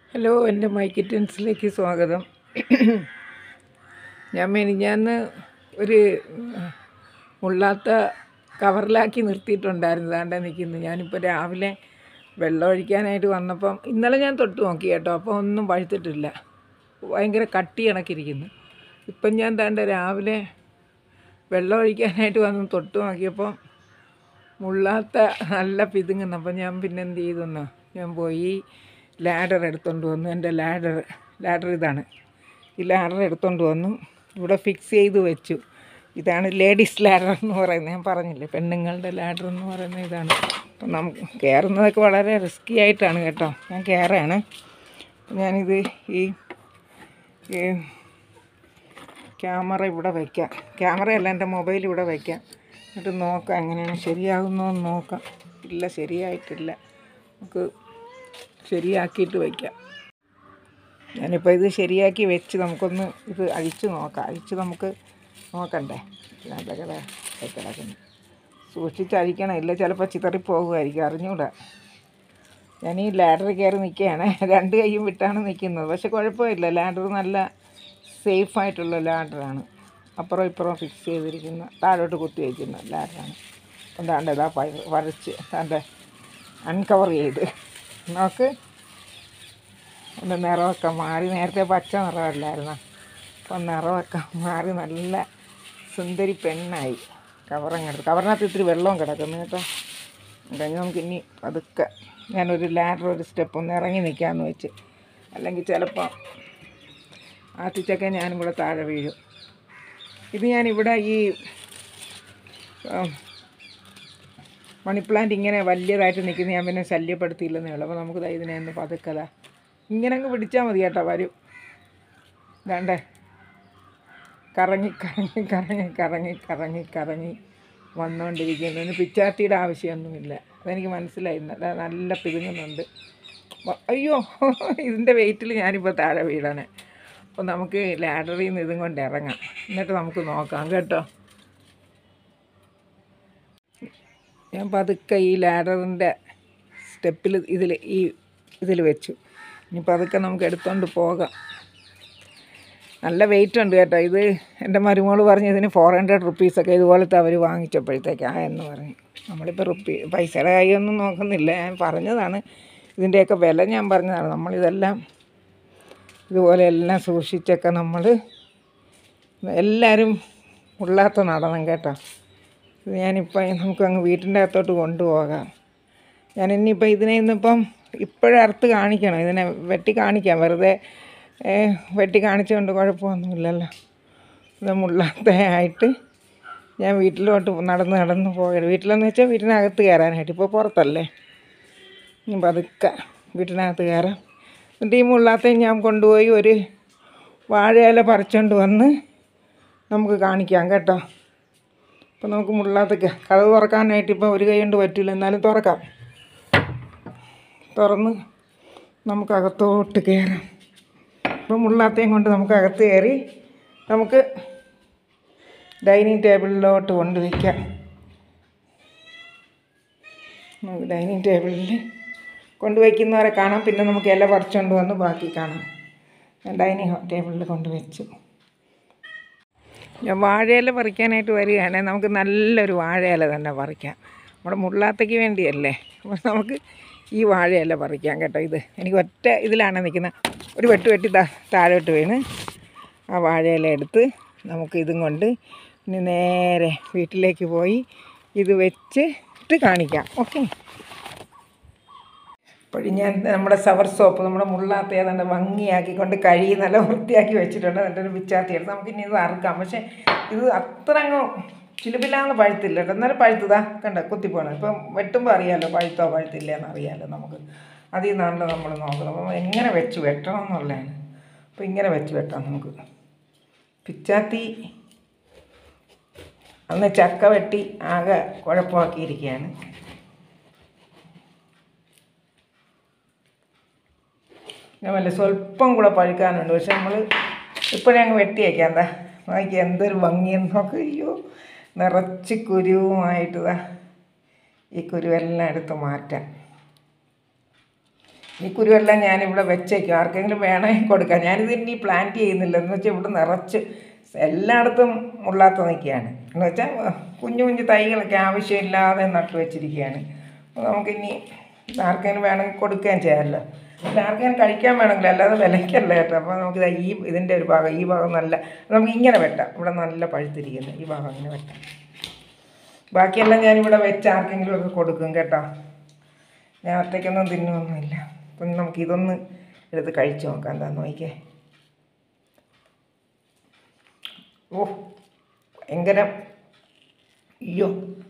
Hello, എൻ്റെ my കിറ്റൻസിലേക്ക് സ്വാഗതം. ഞാൻ മെനിഞ്ഞാന്ന് ഒരു മുള്ളാത്ത കവറിലാക്കി നിർത്തിയിട്ടുണ്ടായിരുന്നു. ദാണ്ടെ നിൽക്കുന്നു. ഞാനിപ്പോൾ രാവിലെ വെള്ളം ഒഴിക്കാനായിട്ട് വന്നപ്പം ഇന്നലെ ഞാൻ തൊട്ട് നോക്കി കേട്ടോ, അപ്പോൾ ഒന്നും പഴുത്തിട്ടില്ല. ഭയങ്കര കട്ടി കണക്കിരിക്കുന്നു. ഇപ്പം ഞാൻ ദാണ്ടെ രാവിലെ വെള്ളം ഒഴിക്കാനായിട്ട് വന്ന് തൊട്ട് നോക്കിയപ്പോൾ മുള്ളാത്ത നല്ല പിതുങ്ങുന്നു. അപ്പം ഞാൻ പിന്നെ എന്ത് ചെയ്തെന്നോ, ഞാൻ പോയി ലാഡർ എടുത്തുകൊണ്ട് വന്നു. എൻ്റെ ലാഡർ ഇതാണ്. ഈ ലാഡർ എടുത്തുകൊണ്ട് വന്നു, ഇവിടെ ഫിക്സ് ചെയ്ത് വെച്ചു. ഇതാണ് ലേഡീസ് ലാഡർ എന്ന് പറയുന്നത്. ഞാൻ പറഞ്ഞില്ലേ, പെണ്ണുങ്ങളുടെ ലാഡർ എന്ന് പറയുന്നത് ഇതാണ്. അപ്പം നമുക്ക് കയറുന്നതൊക്കെ വളരെ റിസ്ക്കി ആയിട്ടാണ് കേട്ടോ. ഞാൻ കയറാണ്. ഞാനിത് ഈ ക്യാമറ ഇവിടെ വയ്ക്കാം. ക്യാമറയല്ല, എൻ്റെ മൊബൈൽ ഇവിടെ വയ്ക്കാം. എന്നിട്ട് നോക്കാം എങ്ങനെയാണ് ശരിയാകുന്നോ എന്ന് നോക്കാം. ഇല്ല, ശരിയായിട്ടില്ല. നമുക്ക് ശരിയാക്കിയിട്ട് വയ്ക്കാം. ഞാനിപ്പോൾ ഇത് ശരിയാക്കി വെച്ച് നമുക്കൊന്ന് ഇത് അഴിച്ച് നോക്കാം. നമുക്ക് നോക്കണ്ടേ, അതൊക്കെ കിടക്കുന്നു. സൂക്ഷിച്ച് അഴിക്കണം, ഇല്ല ചിലപ്പോൾ ചിതറി പോകുമായിരിക്കും, അറിഞ്ഞൂടാ. ഞാൻ ഈ ലാഡറിൽ കയറി നിൽക്കുകയാണ്, രണ്ട് കൈയും വിട്ടാണ് നിൽക്കുന്നത്. പക്ഷെ കുഴപ്പമില്ല, ലാഡർ നല്ല സേഫായിട്ടുള്ള ലാഡറാണ്. അപ്പുറം ഇപ്പുറം ഫിക്സ് ചെയ്തിരിക്കുന്ന, താഴോട്ട് കുത്തി വയ്ക്കുന്ന ലാഡറാണ്. എന്താണ്ട് ഇതാ വരച്ച് താണ്ടെ അൺകവർ ചെയ്ത് നോക്ക്. എൻ്റെ നിറമൊക്കെ മാറി. നേരത്തെ പച്ച നിറമല്ലായിരുന്നു, അപ്പം നിറമൊക്കെ മാറി നല്ല സുന്ദരി പെണ്ണായി. കവറിനകത്ത് ഇത്തിരി വെള്ളവും കിടക്കുന്നു കേട്ടോ. കഴിഞ്ഞ് നമുക്ക് ഇനി പതുക്കെ ഞാനൊരു ലാഡർ ഒരു സ്റ്റെപ്പ് ഒന്ന് ഇറങ്ങി നിൽക്കാമെന്ന് വെച്ച്. അല്ലെങ്കിൽ ചിലപ്പോൾ ആത്തിച്ചൊക്കെ ഞാനും കൂടെ താഴെ വീഴും. ഇത് ഞാനിവിടെ ഈ മണി പ്ലാന്റ് ഇങ്ങനെ വലിയതായിട്ട് നിൽക്കുന്ന ഞാൻ പിന്നെ ശല്യപ്പെടുത്തിയില്ലെന്നേ ഉള്ളൂ. അപ്പോൾ നമുക്ക് ഇതിനെ ഒന്ന് പതുക്കല ഇങ്ങനെ അങ്ങ് പിടിച്ചാൽ മതി കേട്ടോ. വരും വേണ്ടേ, കറങ്ങി വന്നുകൊണ്ടിരിക്കുന്നു. പിച്ചാത്തിയുടെ ആവശ്യമൊന്നുമില്ല, അതെനിക്ക് മനസ്സിലായി. നല്ല പിതുങ്ങുന്നുണ്ട്. അയ്യോ, ഇതിൻ്റെ വെയിറ്റിൽ ഞാനിപ്പോൾ താഴെ വീഴാണ്. അപ്പോൾ നമുക്ക് ലാഡറിൽ നിന്ന് ഇതും കൊണ്ട് ഇറങ്ങാം, എന്നിട്ട് നമുക്ക് നോക്കാം കേട്ടോ. ഞാൻ പതുക്കെ ഈ ലാഡറിൻ്റെ സ്റ്റെപ്പിൽ ഇതിൽ വെച്ചു. ഇനി പതുക്കെ നമുക്ക് എടുത്തുകൊണ്ട് പോകാം. നല്ല വെയിറ്റ് ഉണ്ട് കേട്ടോ. ഇത് എൻ്റെ മരുമോൾ പറഞ്ഞ് ഇതിന് 400 റുപ്പീസൊക്കെ ഇതുപോലത്തെ അവർ വാങ്ങിച്ചപ്പോഴത്തേക്കായെന്ന് പറഞ്ഞു. നമ്മളിപ്പോൾ പൈസയുടെ കാര്യമൊന്നും നോക്കുന്നില്ല, ഞാൻ പറഞ്ഞതാണ്. ഇതിൻ്റെയൊക്കെ വില ഞാൻ പറഞ്ഞതാണ്. നമ്മളിതെല്ലാം ഇതുപോലെ എല്ലാം സൂക്ഷിച്ചൊക്കെ നമ്മൾ എല്ലാവരും ഉള്ളാത്ത നടണം കേട്ടോ. ഇത് ഞാനിപ്പോൾ നമുക്കങ്ങ് വീട്ടിൻ്റെ അകത്തോട്ട് കൊണ്ടുപോകാം. ഞാൻ ഇനിയിപ്പോൾ ഇതിനെ ഇപ്പോഴറുത്ത് കാണിക്കണം. ഇതിനെ വെട്ടി കാണിക്കാം, വെറുതെ വെട്ടി കാണിച്ചുകൊണ്ട് കുഴപ്പമൊന്നുമില്ലല്ലോ. ഇത് മുള്ളാത്തയായിട്ട് ഞാൻ വീട്ടിലോട്ട് നടന്ന് പോകരുത്. വീട്ടിലെന്ന് വെച്ചാൽ വീട്ടിനകത്ത് കയറാനായിട്ട്. ഇപ്പോൾ പുറത്തല്ലേ, ഇനി പതുക്കെ വീട്ടിനകത്ത് കയറാം. എന്നിട്ട് ഈ മുള്ളാത്തയും ഞാൻ കൊണ്ടുപോയി ഒരു വാഴയില പറിച്ചുകൊണ്ട് വന്ന് നമുക്ക് കാണിക്കാം കേട്ടോ. അപ്പോൾ നമുക്ക് മുള്ളാത്തയ്ക്ക് കതവ് തുറക്കാനായിട്ട് ഇപ്പോൾ ഒരു കൈ കൊണ്ട് പറ്റില്ല, എന്നാലും തുറന്ന് നമുക്കകത്തോട്ട് കയറാം. അപ്പോൾ മുള്ളാത്തയും കൊണ്ട് നമുക്കകത്ത് കയറി നമുക്ക് ഡൈനിങ് ടേബിളിലോട്ട് കൊണ്ടുവയ്ക്കാം. നമുക്ക് ഡൈനിങ് ടേബിളിൽ കൊണ്ടുവയ്ക്കുന്നവരെ കാണാം. പിന്നെ നമുക്ക് ഇല പറിച്ചുകൊണ്ട് വന്ന് ബാക്കി കാണാം. ഞാൻ ഡൈനിങ് ടേബിളിൽ കൊണ്ടുവച്ചു. ഞാൻ വാഴയില പറിക്കാനായിട്ട് വരികയാണ്. നമുക്ക് നല്ലൊരു വാഴയില തന്നെ പറിക്കാം. നമ്മുടെ മുള്ളാത്തയ്ക്ക് വേണ്ടിയല്ലേ, അപ്പോൾ നമുക്ക് ഈ വാഴയില പറിക്കാം കേട്ടോ. ഇത് എനിക്ക് ഒറ്റ ഇതിലാണ് നിൽക്കുന്നത്. ഒരു വെട്ടി താഴോട്ട് വീണ് ആ വാഴയില എടുത്ത് നമുക്ക് ഇതും കൊണ്ട് ഇനി നേരെ വീട്ടിലേക്ക് പോയി ഇത് വെച്ചിട്ട് കാണിക്കാം. ഓക്കെ. അപ്പോഴും ഞാൻ നമ്മുടെ സവർ സോപ്പ്, നമ്മുടെ മുള്ളാത്ത ഏതാണ്ട് ഭംഗിയാക്കിക്കൊണ്ട് കഴുകി നല്ല വൃത്തിയാക്കി വെച്ചിട്ടുണ്ട്. എന്നിട്ട് ഒരു പിച്ചാത്തി എടുത്ത് നമുക്കിനി ഇത് അറുക്കാം. പക്ഷേ ഇത് അത്ര അങ്ങ് ചിലുപില്ലാന്ന് പഴുത്തില്ല കേട്ടോ. എന്നാലും പഴുത്തതാ കണ്ട കുത്തിപ്പോണം. ഇപ്പം വെട്ടുമ്പോൾ അറിയാമല്ലോ പഴുത്തോ പഴുത്തില്ല എന്നറിയാമല്ലോ നമുക്ക്. അതിൽ നിന്നാണല്ലോ നമ്മൾ നോക്കുന്നത്. അപ്പം എങ്ങനെ വെച്ച് വെട്ടണം എന്നുള്ളതാണ്. അപ്പോൾ ഇങ്ങനെ വെച്ച് വെട്ടാം നമുക്ക്. പിച്ചാത്തി അന്ന് ചക്ക വെട്ടി ആകെ കുഴപ്പമാക്കിയിരിക്കുകയാണ്. ഞാൻ വല്ല സ്വല്പം കൂടെ പഴുക്കാനുണ്ട്. പക്ഷെ നമ്മൾ ഇപ്പോഴേ അങ്ങ് വെട്ടിയേക്കാം. എന്താ നോക്കി എന്തൊരു ഭംഗിയെന്ന് നോക്ക്. അയ്യോ, നിറച്ച് കുരുവുമായിട്ടതാ. ഈ കുരുവെല്ലാം എടുത്ത് മാറ്റാം. ഈ കുരുവെല്ലാം ഞാനിവിടെ വെച്ചേക്കും, ആർക്കെങ്കിലും വേണമെങ്കിൽ കൊടുക്കാം. ഞാനിത് ഇനി പ്ലാന്റ് ചെയ്യുന്നില്ല, എന്ന് വെച്ചാൽ ഇവിടെ നിറച്ച് എല്ലായിടത്തും മുള്ളാത്ത നിൽക്കുകയാണ്. എന്ന് വെച്ചാൽ കുഞ്ഞു കുഞ്ഞു തൈകളൊക്കെ ആവശ്യമില്ലാതെ നട്ടു വെച്ചിരിക്കുകയാണ്. അപ്പോൾ നമുക്കിനി ആർക്കെങ്കിലും വേണമെങ്കിൽ കൊടുക്കുകയും ചെയ്യാമല്ലോ. പിന്നെ ആർക്കെങ്കിലും കഴിക്കാൻ വേണമെങ്കിൽ, അല്ലാതെ വിലയ്ക്കല്ല കേട്ടോ. അപ്പോൾ നമുക്കിത് ഇതിൻ്റെ ഒരു ഭാഗം, ഈ ഭാഗം നല്ല നമുക്ക് ഇങ്ങനെ വെട്ടാം. ഇവിടെ നല്ല പഴുത്തിരിക്കുന്നത് ഈ ഭാഗം ഇങ്ങനെ വെട്ടാം. ബാക്കിയെല്ലാം ഞാനിവിടെ വെച്ച് ആർക്കെങ്കിലും ഒക്കെ കൊടുക്കും കേട്ടോ. ഞാൻ ഒറ്റയ്ക്കൊന്നും തിന്നുമൊന്നുമില്ല. അപ്പം നമുക്കിതൊന്ന് എടുത്ത് കഴിച്ച് നോക്കാം. എന്താണെന്ന് നോക്കിയേ. ഓ ഭയങ്കര, അയ്യോ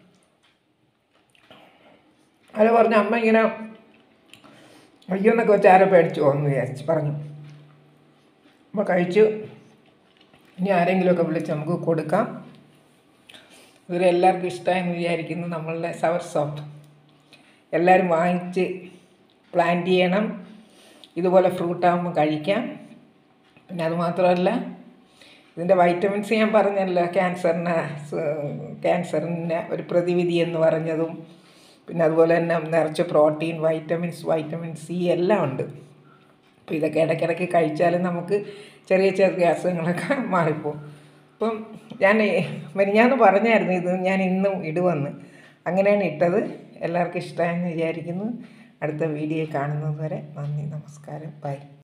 അത് പറഞ്ഞ അമ്മ ഇങ്ങനെ അയ്യോ എന്നൊക്കെ വെച്ച് ആരോ പേടിച്ചു പോകുമെന്ന് വിചാരിച്ച് പറഞ്ഞു. അപ്പോൾ കഴിച്ചു. ഇനി ആരെങ്കിലുമൊക്കെ വിളിച്ച് നമുക്ക് കൊടുക്കാം. ഇവരെല്ലാവർക്കും ഇഷ്ടമായെന്ന് വിചാരിക്കുന്നു. നമ്മളുടെ സവർ സോപ്പ് എല്ലാവരും വാങ്ങിച്ച് പ്ലാന്റ് ചെയ്യണം. ഇതുപോലെ ഫ്രൂട്ടാകുമ്പോൾ കഴിക്കാം. പിന്നെ അതുമാത്രമല്ല, ഇതിൻ്റെ വൈറ്റമിൻസ് ഞാൻ പറഞ്ഞല്ലോ, ക്യാൻസറിന് ഒരു പ്രതിവിധി എന്ന് പറഞ്ഞതും, പിന്നെ അതുപോലെ തന്നെ നിറച്ച് പ്രോട്ടീൻ, വൈറ്റമിൻ സി എല്ലാം ഉണ്ട്. അപ്പോൾ ഇതൊക്കെ ഇടയ്ക്കിടയ്ക്ക് കഴിച്ചാലും നമുക്ക് ചെറിയ ചെറിയ അസുഖങ്ങളൊക്കെ മാറിപ്പോവും. അപ്പം ഞാൻ മെനിഞ്ഞാന്ന് പറഞ്ഞായിരുന്നു ഇത് ഞാൻ ഇന്നും ഇടുവെന്ന്. അങ്ങനെയാണ് ഇട്ടത്. എല്ലാവർക്കും ഇഷ്ടമായെന്ന് വിചാരിക്കുന്നു. അടുത്ത വീഡിയോ കാണുന്നത് വരെ നന്ദി, നമസ്കാരം, ബൈ.